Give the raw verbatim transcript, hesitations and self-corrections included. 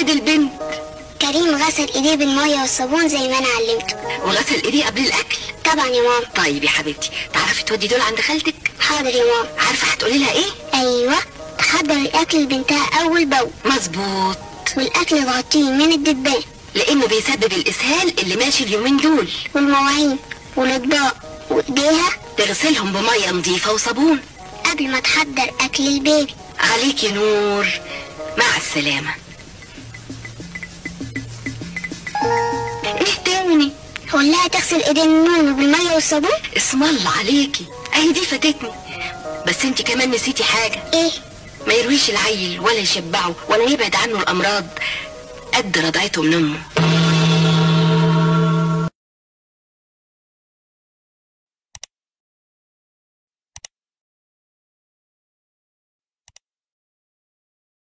ايد البنت. كريم غسل ايديه بالميه والصابون زي ما انا علمته. وغسل ايديه قبل الاكل؟ طبعا يا ماما. طيب يا حبيبتي، تعرفي تودي دول عند خالتك؟ حاضر يا ماما. عارفه هتقولي لها ايه؟ ايوه، تحضر الاكل لبنتها اول باول. مظبوط. والاكل يغطيه من الدبان لانه بيسبب الاسهال اللي ماشي اليومين دول. والمواعين والاطباق وايديها تغسلهم بميه نظيفه وصابون قبل ما تحضر اكل البيبي. عليكي نور. مع السلامه. ايه تاني؟ قول لها تغسل ايدين النونو بالميه والصابون. اسم الله عليكي، اهي دي فاتتني. بس انت كمان نسيتي حاجه. ايه؟ ما يرويش العيل ولا يشبعه ولا يبعد عنه الامراض قد رضعته من امه.